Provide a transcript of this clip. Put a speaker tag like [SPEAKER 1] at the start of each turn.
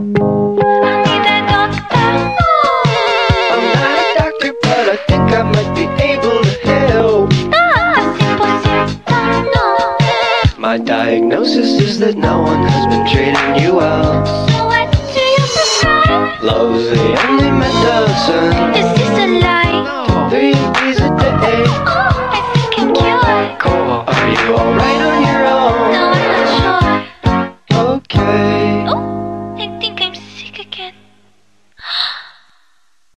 [SPEAKER 1] I'm not a doctor, but I think I might be able to help. My diagnosis is that no one has been treating you well.
[SPEAKER 2] So what do you prescribe?
[SPEAKER 1] Love's the only medicine.
[SPEAKER 2] Is